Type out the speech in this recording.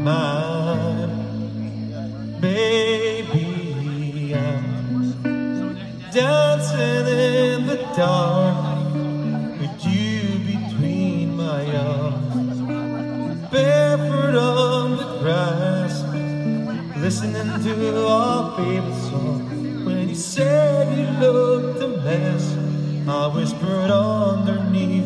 mine. Baby, I'm dancing in the dark with you between my arms, barefoot on the grass, listening to our favorite song. When you said you looked a mess, I whispered underneath